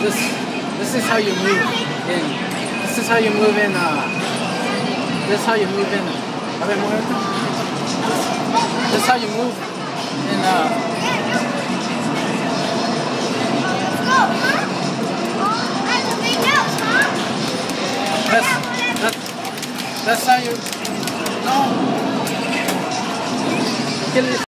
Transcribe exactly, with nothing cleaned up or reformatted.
this this is how you move in. This is how you move in. Uh, this is how you move in. A ver, muévete. This is how you move in. Uh, that's that's that's how you. No.